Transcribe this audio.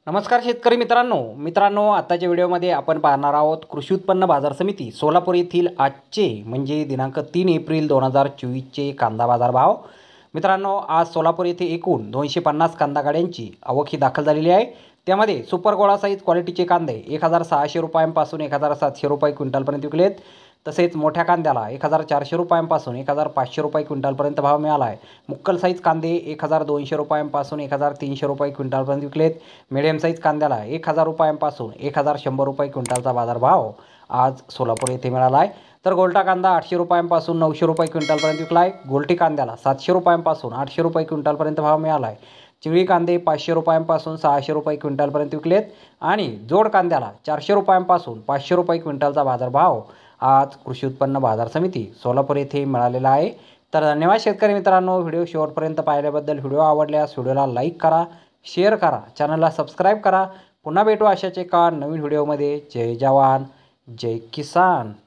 नमस्कार शेतकरी मित्रांनो आताच्या व्हिडिओमध्ये आपण पाहणार आहोत कृषी उत्पन्न बाजार समिती सोलापूर येथील आजचे म्हणजे दिनांक 3 एप्रिल 2024चे कांदा बाजार भाव। मित्रांनो, आज सोलापूर येथे एकूण 250 कांदा गाड्यांची आवक ही दाखल झालेली आहे। त्यामध्ये सुपर गोळा साईज क्वालिटीचे कांदे 1600 रुपयांपासून 1700 रुपये क्विंटलपर्यंत विकलेत। तसेच मोठ्या कांद्याला 1400 रुपयांपासून 1500 रुपये क्विंटलपर्यंत भाव मिळाला आहे। मुक्कल साईज कांदे 1200 रुपयांपासून 1300 रुपये क्विंटलपर्यंत विकलेत। मीडियम साईज कांद्याला 1000 रुपयांपासून 1100 रुपये क्विंटलचा बाजार भाव आज सोलापूर येथे मिळाला आहे। तर गोल्टा कांदा 800 रुपयांपासून 900 रुपये क्विंटलपर्यंत विकला आहे। गोल्टी कांद्याला 700 रुपयांपासून 800 रुपये क्विंटलपर्यंत भाव मिळाला आहे। चिवळी कांदे 500 रुपयांपासून 600 रुपये क्विंटलपर्यंत विकलेत आणि जोड कांद्याला 400 रुपयांपासून 500 रुपये क्विंटलचा बाजार भाव आज कृषी उत्पन्न बाजार समिती सोलापूर येथे मिळालेला आहे। तर धन्यवाद शेतकरी मित्रांनो, व्हिडिओ शेवटपर्यंत पाहिल्याबद्दल। व्हिडिओ आवडल्यास व्हिडिओला लाईक करा, शेअर करा, चॅनलला सबस्क्राईब करा। पुन्हा भेटू अशाच एका नवीन व्हिडिओमध्ये। जय जवान जय किसान।